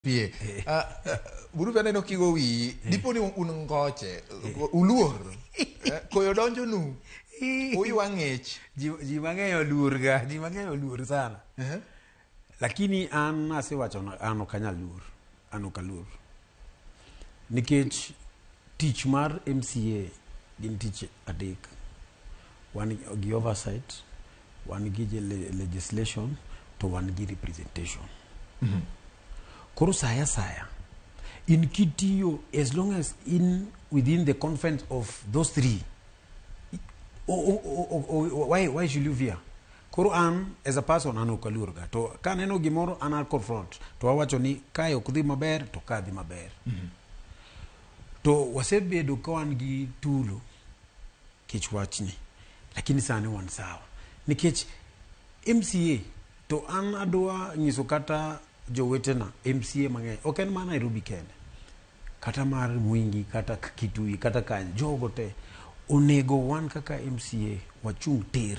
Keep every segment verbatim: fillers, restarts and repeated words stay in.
Pie. Buru bende no kigo wi, dipo ni un ngoche, uluor. Koyo donjo nu. Uyu wang'ech. Ji mang'eyo luor ga, ji mang'eyo luor sana. Lakini an asewacho an ok anyal luor, an ok aluor. Nikech tich mar M C A gin tich adek. Wan gi oversight, wan gi legislation, to wan gi representation. Mm-hmm. Koro saya saya, in kitiyo, as long as in within the confines of those three, oh, oh, oh, oh, why, why should you fear? Koro an, as a person, an ok aluor ga. To ka neno gimoro, an al confront. To awacho ni, kae ok dhi maber, to ka dhi maber. Mm-hmm. To wasebedo ka wan gi tulo, kech wachni. Lakini sani wan sawa. Nikech M C A, to an adwa nyiso kata jowetena M C A mang'eny, ok en mana Nairobi kende, kata mar Mwingi, kata Kitui, kata Kany, jogo te onego wan kaka M C A wachung tir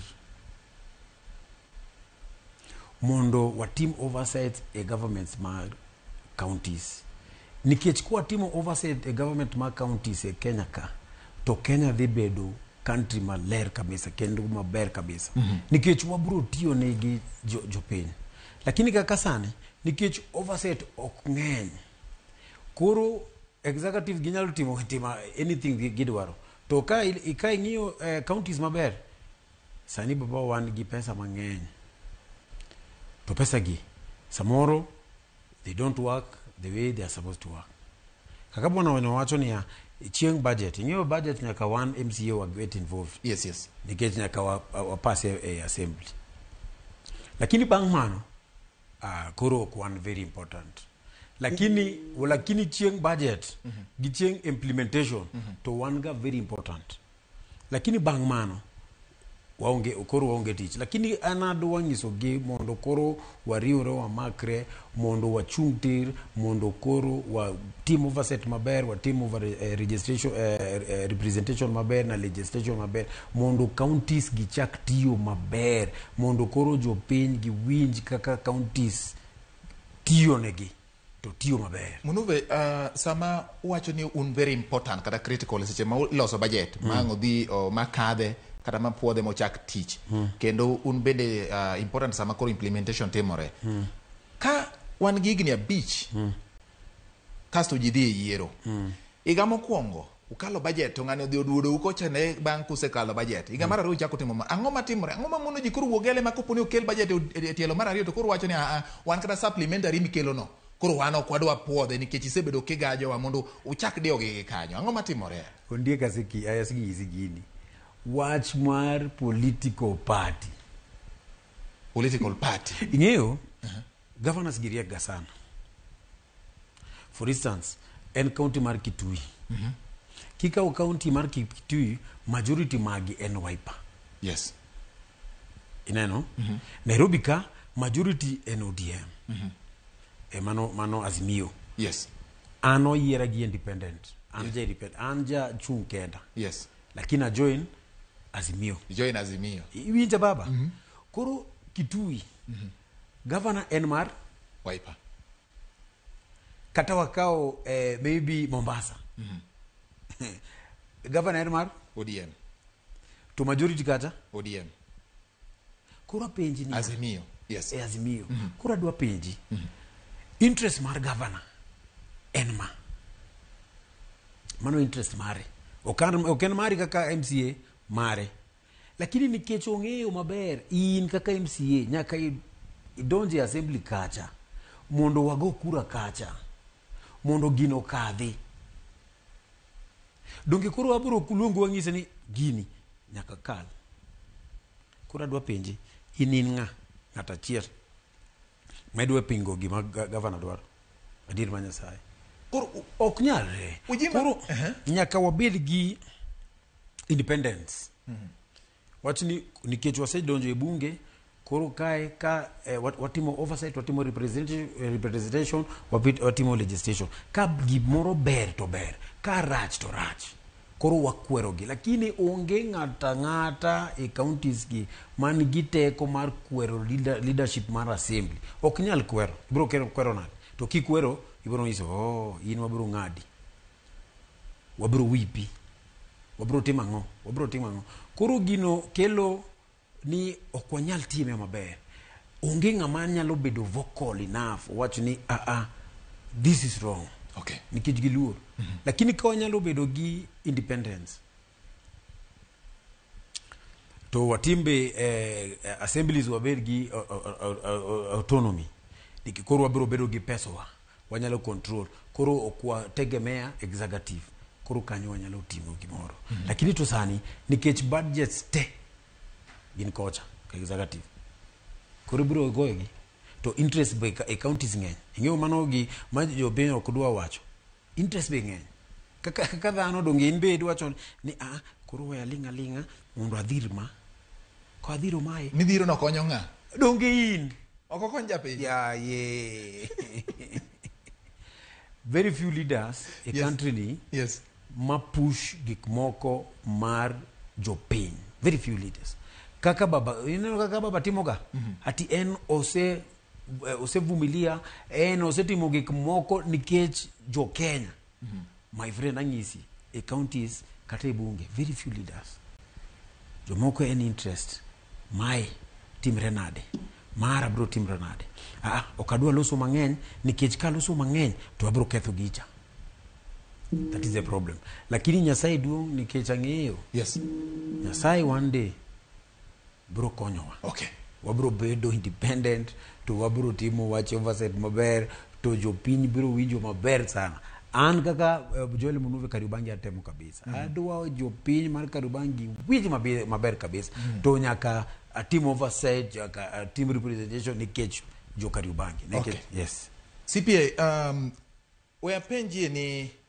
mondo watim oversight e governments mag counties. Nikech kwa timo oversight e government mag counties e Kenya ka, to Kenya dhi bedo country maler kabisa, kendo maber kabisa. Mm-hmm. Nikech wabro tiyo negi jopiny. Jo Lakini kaka sani, nikech oversight ok ng'eny, koro executive ginyalo timo tima anything gidwaro. To ka ka ing'iyo eh, counties maber, sani baba wan gi pesa mang'eny. To pesa gi, samoro, they don't work the way they are supposed to work. Kaka bwana wacho ni ya, chieng budget, ing'iyo budget nyaka wan M C A wa get involved. Yes, yes. Nikech nyaka wa, wa pass a assembly. Lakini bang mano, uh, koro kwan very important. Lakini, mm-hmm. lakini chieng budget, mm-hmm. gi chieng implementation, mm-hmm. to wanga very important. Lakini bang mano, waonge, koro waonge tich. Lakini anado wanyiso gi mondo koro wariure wa makre, mondo wa chungtir, mondo koro wa team oversight maber, wa team over uh, registration, uh, uh, representation maber, na legislation maber, mondo counties gichak tiyo maber, mondo koro jo piny gi winj kaka counties tiyo negi, to tiyo maber. Munuve, uh, sama uwacho ni un very important, kada critical, seche ma loso budget, mm. ma ngodhi o makadhe, kata ma puodhe mochak tich. Mm. Kendo un bende uh, important sama koro implementation timore. Mm. Ka wan gigni a beach, mm. kasto jidhi e yiero. Mm. Iga mokwongo, ukalo budget, to ng'ani odhi oduodo ukocha ne bang' kuse kalo budget. Iga mm. mar ariyo chako timo ma. Ang'o matimore? Ang'o mamono ji koro wogele ma koponi okel budget e tielo mar ariyo to koro wacho ni a wan kata supplementary mikelo no. Koro wan ok wadwa puodhe nikech isebedo kigajowa mondo uchak dio gi kanyo. Ang'o matimore? Ondiek asiki ayasigi isigini. Watch mar political party. Political party. Ing'eyo, uh-huh. Gavanas giriega sana. For instance, en county mar Kitui. Uh-huh. Kika u county mar Kitui, majority magi en Wiper. Yes. Ineno? Uh-huh. Nairobi ka, majority en O D M. Uh-huh. E mano, mano Azimio. Yes. Ano yiera gi independent. Anja yes. independent. Anja chung kenda. Yes. Lakini join Azimio. Join Azimio. Iwinja baba. Mm-hmm. Koro Kitui. Mm-hmm. Governor Enmar. Wiper. Kata wakao eh, maybe Mombasa. Mm-hmm. Governor Enmar. O D M. To majority kata. O D M. Kura penji ni. Azimio. Yes. E Azimio. Mm-hmm. Kura dua penji. Mm-hmm. Interest mar governor Enma. Mano interest mare. Okan oken mari kaka M C A mare. Lakini nikech ong'eyo maber in kaka M C A nyaka idonje assembly kacha mondo wago kura kacha mondo gino kadhi. Donge koro aburo kulungu wang'ise ni gini nyaka kal. Kura dwa penji inin ng'a ng'ata chier medwe pingo gima governor dwaro. Adir manyasai. Koro ok nyalre. Koro uh-huh. nyaka wabed gi independence. Mm-hmm. Wachni nikech wasedonjo e bunge, koro kae ka eh, watimo oversight, watimo representation, representation, watimo legislation. Ka gimoro ber to ber, ka rach to rach. Koro wakwero gi, lakini onge ng'ata ng'ata e counties gi man gi teko mar kwero leadership mar assembly. Ok nyal kwero, bro kwero na. To kikwero ibiro nyiso oh in wabiro ng'adi, wabiro wipi, wabiro timo ang'o, wabiro timo ang'o. Koro gino kelo ni ok wanyal time maber. Onge ng'ama nyalo bedo vocal enough wacho ni ah ah this is wrong. Okay. Nikech giluor. Mm-hmm. Lakini ka wanyalo bedo gi independence. To watimbe eh, assemblies waber gi uh, uh, uh, uh, autonomy. Diki koro wabiro bedo gi pesowa. Wanyalo control. Koro okwa tegemea executive. Koro kanyo wanyalo timo gimoro. Mm-hmm. Lakini to sani nikech budgets te gin kocha ka executive. Koro biro goyogi. To interest be e counties ng'eny. Ing'eyo mano gi ma jo piny ok dwa wacho. Interest be ng'eny. Kaka kaka dhano donge in be dwacho ni ah koro we alinga linga mondo adhir ma. Ko adhiro mae. Midhiro no konyo ng'a? Donge in. Ok okony japiny. Yeah, yeah. Very few leaders a yes. country ni yes. ma push gik moko mar jopiny. Very few leaders. Kaka baba, ineno kaka baba timoga. Mm-hmm. Ati en ose ose vumilia, en ose timo gik moko nikech jo Kenya. Mm-hmm. My friend angisi, a counties kata e bunge, very few leaders. Jo moko en interest. Mai timre nade. Mara bro timre nade. Ah, okadua loso mang'eny nikech ka loso mang'eny to abro ketho gicha. That is the problem. Lakini Nyasaye duong nikech ang'eyo. Yes. Nyasaye one day bro konyowa. Okay. Wabro bedo independent, to wabro timo wache oversight maber, to jo piny bro winjo maber sana. An kaka uh, Joel Munuve Kariobangi atemo kabisa. Mm. Adwa jo piny mar Kariobangi winjo maber, maber kabisa. Mm. To nyaka a team oversight, nyaka a team representation nikech jo Kariobangi. Okay. Yes. C P A, um, we apenjie ni